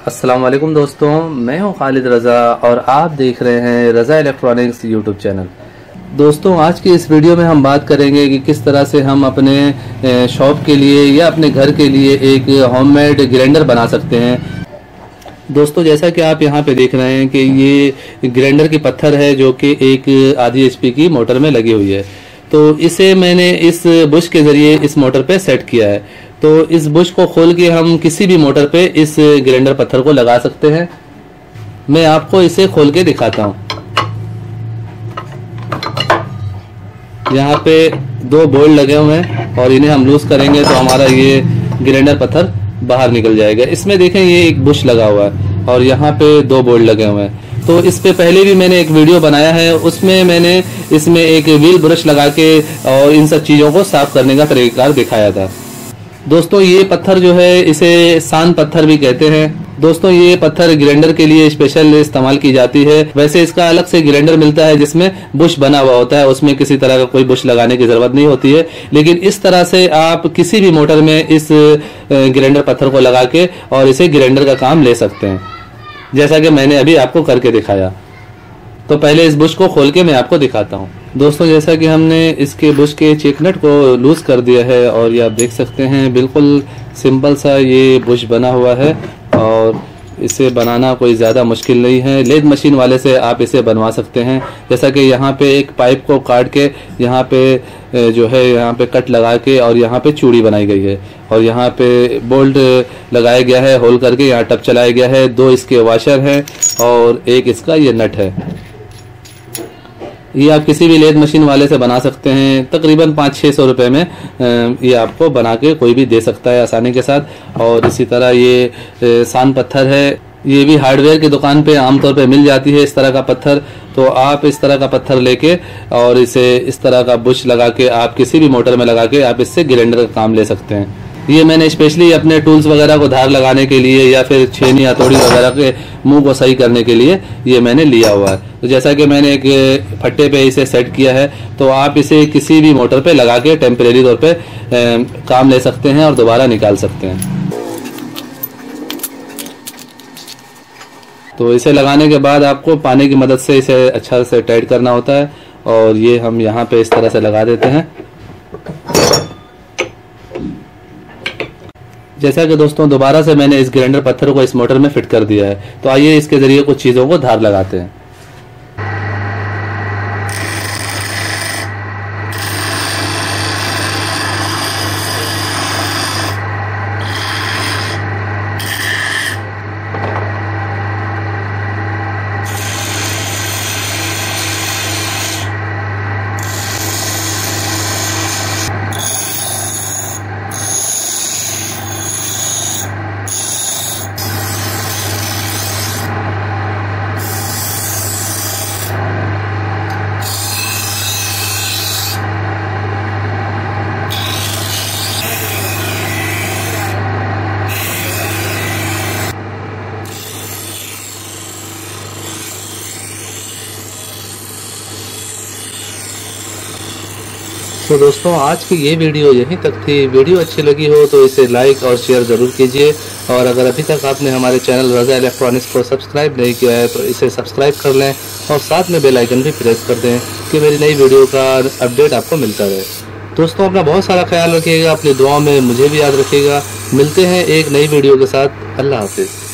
अस्सलाम वालेकुम दोस्तों, मैं हूं खालिद रज़ा और आप देख रहे हैं रज़ा इलेक्ट्रॉनिक्स यूट्यूब चैनल। दोस्तों, आज की इस वीडियो में हम बात करेंगे कि किस तरह से हम अपने शॉप के लिए या अपने घर के लिए एक होममेड ग्राइंडर बना सकते हैं। दोस्तों, जैसा कि आप यहाँ पे देख रहे हैं कि ये ग्राइंडर की पत्थर है जो कि एक आधी HP की मोटर में लगी हुई है। तो इसे मैंने इस बुश के ज़रिए इस मोटर पे सेट किया है। तो इस बुश को खोल के हम किसी भी मोटर पे इस ग्राइंडर पत्थर को लगा सकते हैं। मैं आपको इसे खोल के दिखाता हूँ। यहाँ पे 2 बोल्ट लगे हुए हैं और इन्हें हम लूज करेंगे तो हमारा ये ग्राइंडर पत्थर बाहर निकल जाएगा। इसमें देखें, ये एक बुश लगा हुआ है और यहाँ पे 2 बोल्ट लगे हुए हैं। तो इस पे पहले भी मैंने एक वीडियो बनाया है, उसमें मैंने इसमें एक व्हील ब्रश लगा के और इन सब चीज़ों को साफ करने का तरीका दिखाया था। दोस्तों, ये पत्थर जो है इसे सान पत्थर भी कहते हैं। दोस्तों, ये पत्थर ग्राइंडर के लिए स्पेशल इस्तेमाल की जाती है। वैसे इसका अलग से ग्राइंडर मिलता है जिसमें बुश बना हुआ होता है, उसमें किसी तरह का कोई बुश लगाने की जरूरत नहीं होती है। लेकिन इस तरह से आप किसी भी मोटर में इस ग्राइंडर पत्थर को लगा के और इसे ग्राइंडर का काम ले सकते हैं, जैसा कि मैंने अभी आपको करके दिखाया। तो पहले इस बुश को खोल के मैं आपको दिखाता हूँ। दोस्तों, जैसा कि हमने इसके बुश के चेक नट को लूज कर दिया है और ये आप देख सकते हैं बिल्कुल सिंपल सा ये बुश बना हुआ है और इसे बनाना कोई ज़्यादा मुश्किल नहीं है। लेद मशीन वाले से आप इसे बनवा सकते हैं। जैसा कि यहाँ पे एक पाइप को काट के यहाँ पे जो है यहाँ पे कट लगा के और यहाँ पे चूड़ी बनाई गई है और यहाँ पे बोल्ट लगाया गया है, होल करके यहाँ टप चलाया गया है। 2 इसके वाशर हैं और एक इसका ये नट है। ये आप किसी भी लेद मशीन वाले से बना सकते हैं। तकरीबन 500-600 रुपये में ये आपको बना के कोई भी दे सकता है आसानी के साथ। और इसी तरह ये सान पत्थर है, ये भी हार्डवेयर की दुकान पे आमतौर पे मिल जाती है इस तरह का पत्थर। तो आप इस तरह का पत्थर लेके और इसे इस तरह का बुश लगा के आप किसी भी मोटर में लगा के आप इससे ग्राइंडर का काम ले सकते हैं। ये मैंने स्पेशली अपने टूल्स वगैरह को धार लगाने के लिए या फिर छेनी हथौड़ी वगैरह के मुंह को सही करने के लिए ये मैंने लिया हुआ है। तो जैसा कि मैंने एक फट्टे पे इसे सेट किया है, तो आप इसे किसी भी मोटर पे लगा के टेम्परेरी तौर पे काम ले सकते हैं और दोबारा निकाल सकते हैं। तो इसे लगाने के बाद आपको पानी की मदद से इसे अच्छा से टाइट करना होता है और ये हम यहाँ पे इस तरह से लगा देते हैं। जैसा कि दोस्तों, दोबारा से मैंने इस ग्राइंडर पत्थर को इस मोटर में फिट कर दिया है। तो आइए इसके जरिए कुछ चीज़ों को धार लगाते हैं। तो दोस्तों, आज की ये वीडियो यहीं तक थी। वीडियो अच्छी लगी हो तो इसे लाइक और शेयर ज़रूर कीजिए। और अगर अभी तक आपने हमारे चैनल रज़ा इलेक्ट्रॉनिक्स को सब्सक्राइब नहीं किया है तो इसे सब्सक्राइब कर लें और साथ में बेल आइकन भी प्रेस कर दें कि मेरी नई वीडियो का अपडेट आपको मिलता रहे। दोस्तों, अपना बहुत सारा ख्याल रखिएगा, अपनी दुआओं में मुझे भी याद रखिएगा। मिलते हैं एक नई वीडियो के साथ। अल्लाह हाफिज़।